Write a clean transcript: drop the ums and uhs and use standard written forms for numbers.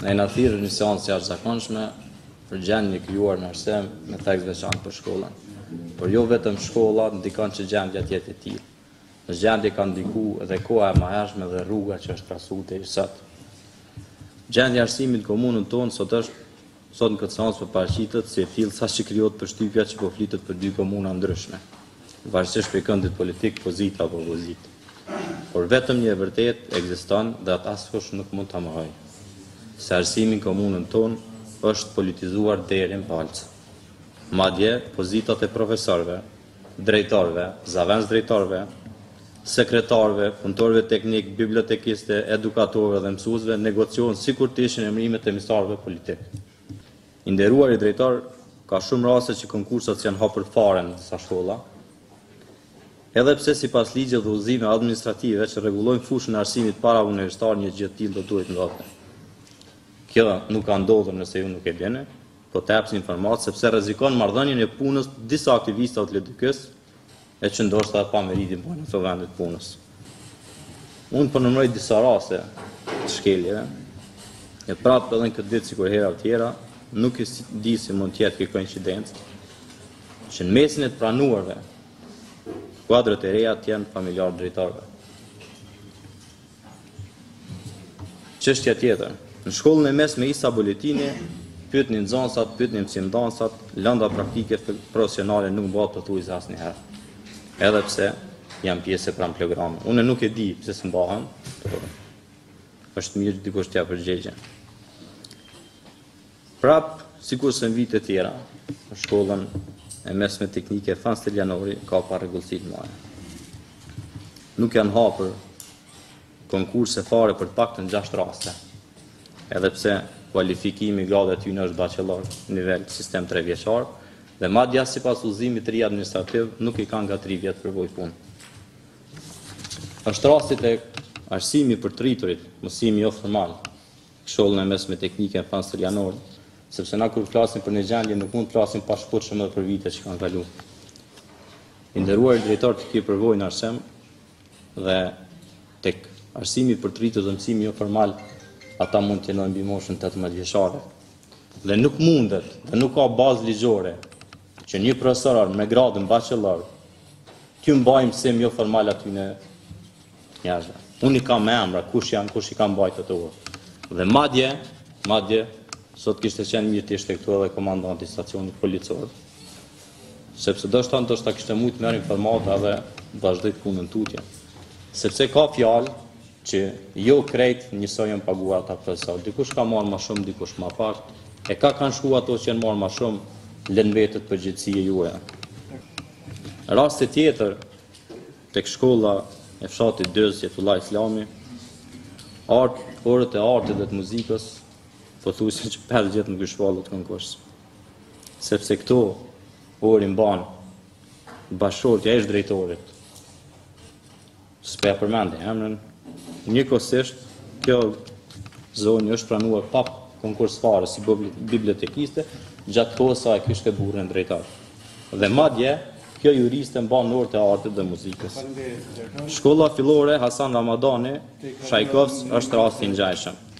Ne na thirrë një seancë jashtëzakonshme për gjendje krijuar në arsem me tekst veçantë për shkollën. Por jo vetëm shkolla ndikon që gjendja të jetë e tillë. Në gjendje ka ndiku edhe koha e mahershme dhe rruga që është tracuar deri sot. Gjendja e arsimit në komunën tonë sot në këtë seancë paraqitet si e tillë saqë krijohet përshtypja që po flitet për dy komuna ndryshme, varësisht prej këndit politik, pozita apo opozit. Por vetëm një e vërtet ekziston dhe atë askush nuk mund ta mohojë. Se arsimi në komunën tonë është politizuar deri në palcë. Madje pozitat e profesorëve, drejtorëve, zavendës drejtorëve, sekretarëve, punëtorëve teknik, bibliotekiste, edukatorëve dhe mësuesve negociohen sikur të ishin emërimet e emisarëve politik. I nderuari drejtor, ka shumë raste që konkursat janë hapur fare në disa shkolla, edhe pse sipas ligjit dhe udhëzimeve administrative që rregullojnë fushën e arsimit para universitar një gjë të tillë do duhet ndodhte. Kjo nuk ka ndodhur nëse ju nuk e dini, po të japsi informatë sepse rrezikon marrëdhënien e punës disa aktivistëve të LDK-s e që ndoshta pa meritin po në këto vende të punës. Unë po nëmëroj disa raste të shkeljeve, e prapë edhe në këtë ditë sikur hera tjera, nuk e di si mund të jetë kjo koincidencë, që në mesin e të pranuarve, kuadrët e reja të janë familjarë drejtarëve. Çështja tjetër, në shkollën e mesme Isa Boletini, pyetnin nxënësat, pyetnin mësimdhënësat, lënda praktike profesionale nuk bëhet pothuajse asnjëherë. Edhe pse jam pjesë e programit. Unë nuk e di pse s'mbahen, por është mirë dikush t'ia përgjigjë. Prap, sikurse në vite tjera, në shkollën e mesme teknike Fan Stelianori ka pa rregullsi të mëdha. Nuk janë hapur konkurse fare për të paktën 6 raste. Edhe pse kualifikimi gradë e tyre është bachelor, nivel sistem 3 vjeçar, dhe madje sipas udhëzimit të ri administrativ nuk i kanë nga 3 vjet përvojë punë. Është rasti tek arsimi për të rriturit, mësimi jo formal, shkollën e mesme teknike Fan Stelianori, sepse na kur flasim për një gjendje nuk mund të flasim pa shpërshëm edhe për vitet që kanë kaluar. I nderuar drejtor të këtij përvojë në arsem dhe tek arsimi për të rritur dhe mësimi jo formal, ata mund të jenë mbi moshën 18 vjeçare. Dhe nuk mundet, dhe nuk ka bazë ligjore që një profesor me gradën bachelor t'ju mbajë mësim jo formal aty në njerëzve. Unë i kam me emra, kush i kam mbajtë ato. Dhe madje, sot kishte qenë mirë të ishte këtu edhe komandanti i stacionit policor. Sepse ndoshta kishte mujt merr informata dhe vazhdoi punën tutje. Sepse ka fjalë që jo krejt njësoj janë paguar ata profesor. Dikush ka marrë më shumë, dikush më pak. E kanë shku ato që janë marrë më shumë, lënë vetët përgjegjësia juaja. Rasti tjetër tek shkolla e fshatit Dëz, Fetullah Islami, orët e artit dhe të muzikës, pothuajse që 5 vjet nuk i shpallët konkurs. Sepse këto orë mban bashkëshortja e drejtorit. S'pe përmend emrin. Njëkohësisht, kjo zonë është pranuar pa konkurs fare si bibliotekiste, gjatë kohës sa e kishte burrin drejtar. Dhe madje, kjo juriste mban orët e artit dhe muzikës. Shkolla fillore Hasan Ramadani, Shajkovs, është rasti i ngjashëm.